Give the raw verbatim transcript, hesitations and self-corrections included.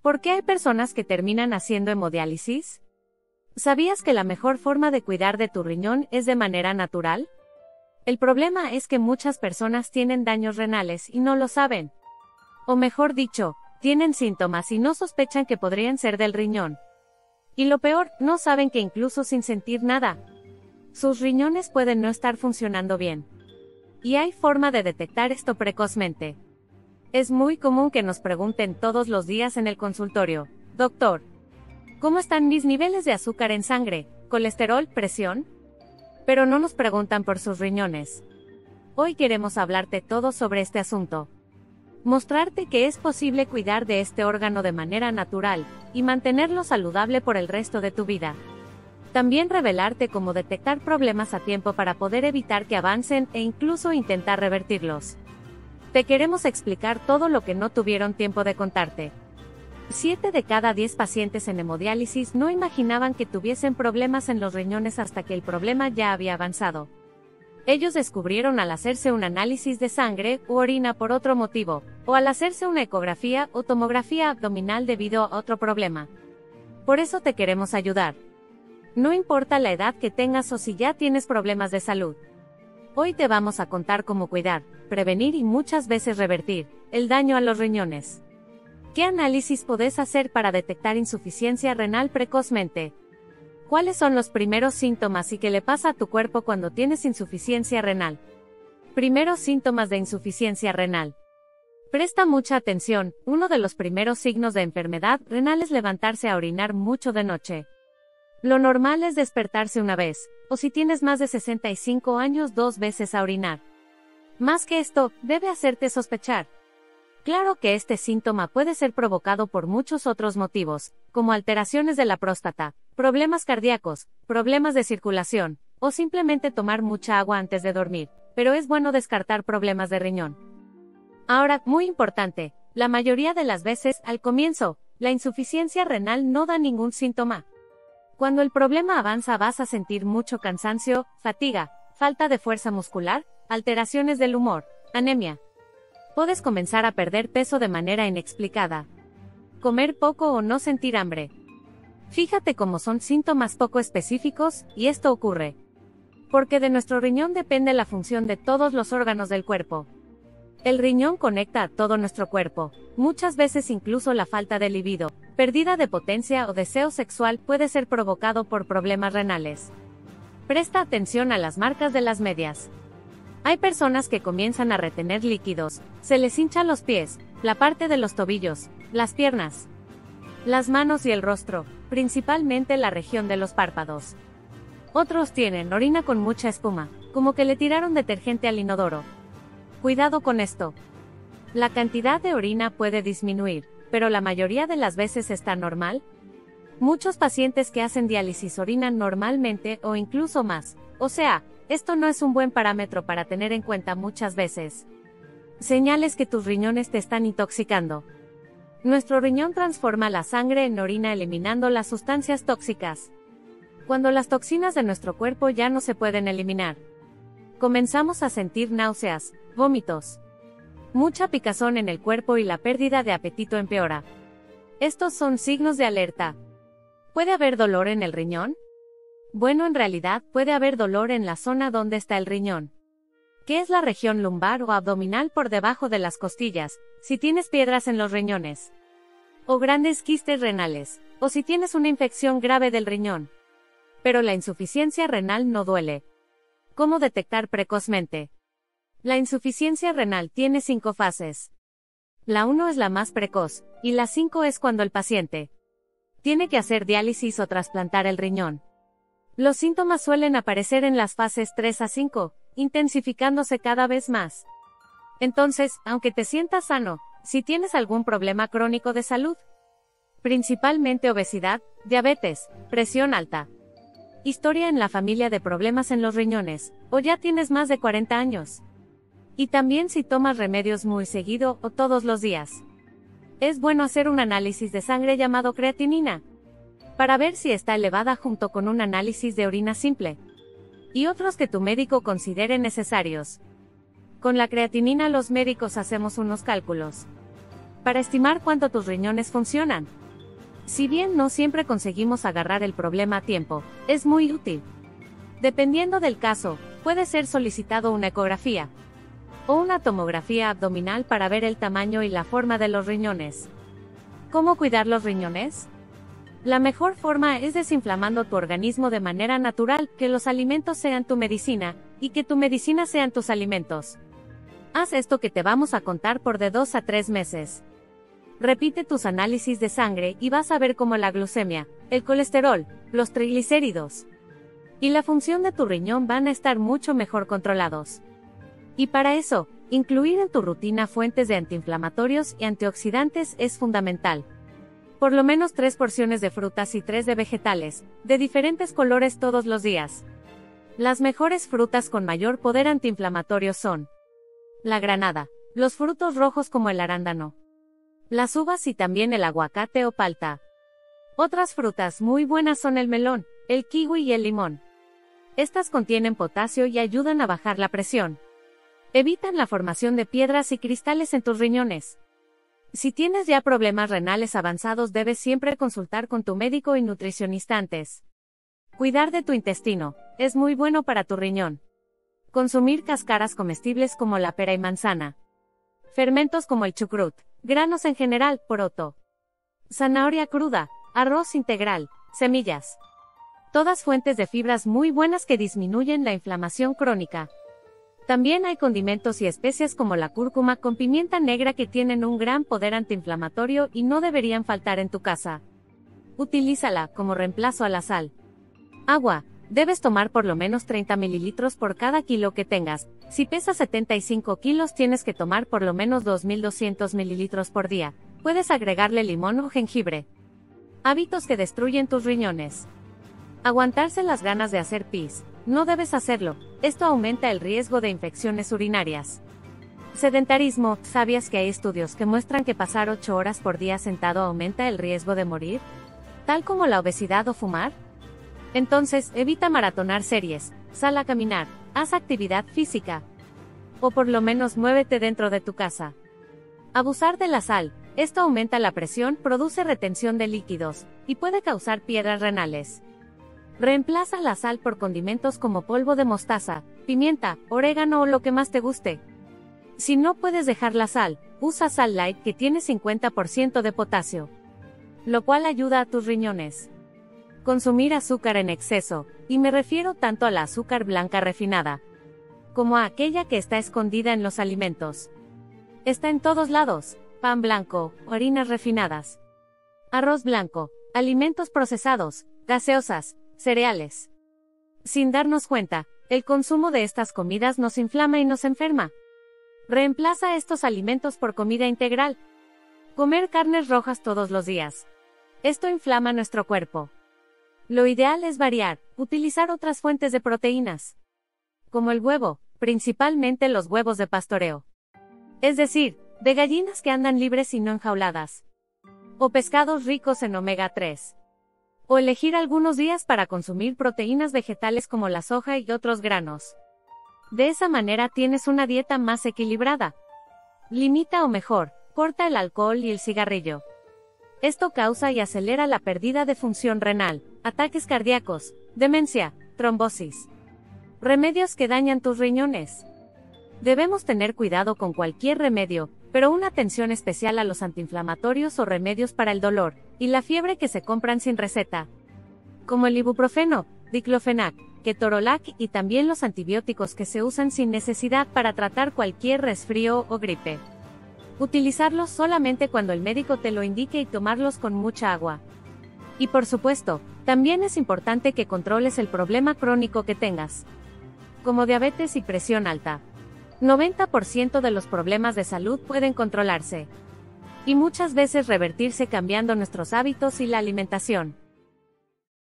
¿Por qué hay personas que terminan haciendo hemodiálisis? ¿Sabías que la mejor forma de cuidar de tu riñón es de manera natural? El problema es que muchas personas tienen daños renales y no lo saben. O mejor dicho, tienen síntomas y no sospechan que podrían ser del riñón. Y lo peor, no saben que incluso sin sentir nada, sus riñones pueden no estar funcionando bien. Y hay forma de detectar esto precozmente. Es muy común que nos pregunten todos los días en el consultorio: doctor, ¿cómo están mis niveles de azúcar en sangre, colesterol, presión? Pero no nos preguntan por sus riñones. Hoy queremos hablarte todo sobre este asunto. Mostrarte que es posible cuidar de este órgano de manera natural, y mantenerlo saludable por el resto de tu vida. También revelarte cómo detectar problemas a tiempo para poder evitar que avancen e incluso intentar revertirlos. Te queremos explicar todo lo que no tuvieron tiempo de contarte. siete de cada diez pacientes en hemodiálisis no imaginaban que tuviesen problemas en los riñones hasta que el problema ya había avanzado. Ellos descubrieron al hacerse un análisis de sangre u orina por otro motivo, o al hacerse una ecografía o tomografía abdominal debido a otro problema. Por eso te queremos ayudar. No importa la edad que tengas o si ya tienes problemas de salud. Hoy te vamos a contar cómo cuidar, prevenir y muchas veces revertir el daño a los riñones. ¿Qué análisis podés hacer para detectar insuficiencia renal precozmente? ¿Cuáles son los primeros síntomas y qué le pasa a tu cuerpo cuando tienes insuficiencia renal? Primeros síntomas de insuficiencia renal. Presta mucha atención, uno de los primeros signos de enfermedad renal es levantarse a orinar mucho de noche. Lo normal es despertarse una vez, o si tienes más de sesenta y cinco años, dos veces a orinar. Más que esto, debe hacerte sospechar. Claro que este síntoma puede ser provocado por muchos otros motivos, como alteraciones de la próstata, problemas cardíacos, problemas de circulación, o simplemente tomar mucha agua antes de dormir, pero es bueno descartar problemas de riñón. Ahora, muy importante, la mayoría de las veces, al comienzo, la insuficiencia renal no da ningún síntoma. Cuando el problema avanza vas a sentir mucho cansancio, fatiga, falta de fuerza muscular, alteraciones del humor, anemia. Puedes comenzar a perder peso de manera inexplicada. Comer poco o no sentir hambre. Fíjate cómo son síntomas poco específicos, y esto ocurre porque de nuestro riñón depende la función de todos los órganos del cuerpo. El riñón conecta a todo nuestro cuerpo, muchas veces incluso la falta de libido, pérdida de potencia o deseo sexual puede ser provocado por problemas renales. Presta atención a las marcas de las medias. Hay personas que comienzan a retener líquidos, se les hinchan los pies, la parte de los tobillos, las piernas, las manos y el rostro, principalmente la región de los párpados. Otros tienen orina con mucha espuma, como que le tiraron detergente al inodoro. Cuidado con esto. La cantidad de orina puede disminuir, pero la mayoría de las veces está normal. Muchos pacientes que hacen diálisis orinan normalmente o incluso más, o sea, esto no es un buen parámetro para tener en cuenta muchas veces. Señales que tus riñones te están intoxicando. Nuestro riñón transforma la sangre en orina eliminando las sustancias tóxicas. Cuando las toxinas de nuestro cuerpo ya no se pueden eliminar, comenzamos a sentir náuseas, vómitos, mucha picazón en el cuerpo y la pérdida de apetito empeora. Estos son signos de alerta. ¿Puede haber dolor en el riñón? Bueno, en realidad puede haber dolor en la zona donde está el riñón, que es la región lumbar o abdominal por debajo de las costillas, si tienes piedras en los riñones, o grandes quistes renales, o si tienes una infección grave del riñón. Pero la insuficiencia renal no duele. ¿Cómo detectar precozmente? La insuficiencia renal tiene cinco fases. La uno es la más precoz, y la cinco es cuando el paciente tiene que hacer diálisis o trasplantar el riñón. Los síntomas suelen aparecer en las fases tres a cinco, intensificándose cada vez más. Entonces, aunque te sientas sano, si tienes algún problema crónico de salud, principalmente obesidad, diabetes, presión alta, historia en la familia de problemas en los riñones, o ya tienes más de cuarenta años, y también si tomas remedios muy seguido o todos los días, es bueno hacer un análisis de sangre llamado creatinina, para ver si está elevada junto con un análisis de orina simple, y otros que tu médico considere necesarios. Con la creatinina los médicos hacemos unos cálculos. para estimar cuánto tus riñones funcionan. Si bien no siempre conseguimos agarrar el problema a tiempo, es muy útil. Dependiendo del caso, puede ser solicitado una ecografía o una tomografía abdominal para ver el tamaño y la forma de los riñones. ¿Cómo cuidar los riñones? La mejor forma es desinflamando tu organismo de manera natural, que los alimentos sean tu medicina, y que tu medicina sean tus alimentos. Haz esto que te vamos a contar por de dos a tres meses. Repite tus análisis de sangre y vas a ver cómo la glucemia, el colesterol, los triglicéridos y la función de tu riñón van a estar mucho mejor controlados. Y para eso, incluir en tu rutina fuentes de antiinflamatorios y antioxidantes es fundamental. Por lo menos tres porciones de frutas y tres de vegetales, de diferentes colores todos los días. Las mejores frutas con mayor poder antiinflamatorio son la granada, los frutos rojos como el arándano, las uvas y también el aguacate o palta. Otras frutas muy buenas son el melón, el kiwi y el limón. Estas contienen potasio y ayudan a bajar la presión. Evitan la formación de piedras y cristales en tus riñones. Si tienes ya problemas renales avanzados, debes siempre consultar con tu médico y nutricionista antes. Cuidar de tu intestino es muy bueno para tu riñón. Consumir cáscaras comestibles como la pera y manzana. Fermentos como el chucrut, granos en general, poroto, zanahoria cruda, arroz integral, semillas. Todas fuentes de fibras muy buenas que disminuyen la inflamación crónica. También hay condimentos y especias como la cúrcuma con pimienta negra que tienen un gran poder antiinflamatorio y no deberían faltar en tu casa. Utilízala como reemplazo a la sal. Agua. Debes tomar por lo menos treinta mililitros por cada kilo que tengas. Si pesas setenta y cinco kilos, tienes que tomar por lo menos dos mil doscientos mililitros por día. Puedes agregarle limón o jengibre. Hábitos que destruyen tus riñones. Aguantarse las ganas de hacer pis. No debes hacerlo. Esto aumenta el riesgo de infecciones urinarias. Sedentarismo. ¿Sabías que hay estudios que muestran que pasar ocho horas por día sentado aumenta el riesgo de morir? Tal como la obesidad o fumar. Entonces, evita maratonar series, sal a caminar, haz actividad física. O por lo menos muévete dentro de tu casa. Abusar de la sal. Esto aumenta la presión, produce retención de líquidos, y puede causar piedras renales. Reemplaza la sal por condimentos como polvo de mostaza, pimienta, orégano o lo que más te guste. Si no puedes dejar la sal, usa sal light que tiene cincuenta por ciento de potasio, lo cual ayuda a tus riñones. Consumir azúcar en exceso, y me refiero tanto a la azúcar blanca refinada, como a aquella que está escondida en los alimentos. Está en todos lados: pan blanco, harinas refinadas, arroz blanco, alimentos procesados, gaseosas, cereales. Sin darnos cuenta, el consumo de estas comidas nos inflama y nos enferma. Reemplaza estos alimentos por comida integral. Comer carnes rojas todos los días. Esto inflama nuestro cuerpo. Lo ideal es variar, utilizar otras fuentes de proteínas, como el huevo, principalmente los huevos de pastoreo. Es decir, de gallinas que andan libres y no enjauladas. O pescados ricos en omega tres. O elegir algunos días para consumir proteínas vegetales como la soja y otros granos. De esa manera tienes una dieta más equilibrada. Limita o mejor, corta el alcohol y el cigarrillo. Esto causa y acelera la pérdida de función renal, ataques cardíacos, demencia, trombosis. Remedios que dañan tus riñones. Debemos tener cuidado con cualquier remedio, pero una atención especial a los antiinflamatorios o remedios para el dolor y la fiebre que se compran sin receta, como el ibuprofeno, diclofenac, ketorolac y también los antibióticos que se usan sin necesidad para tratar cualquier resfrío o gripe. Utilizarlos solamente cuando el médico te lo indique y tomarlos con mucha agua. Y por supuesto, también es importante que controles el problema crónico que tengas, como diabetes y presión alta. noventa por ciento de los problemas de salud pueden controlarse, y muchas veces revertirse cambiando nuestros hábitos y la alimentación.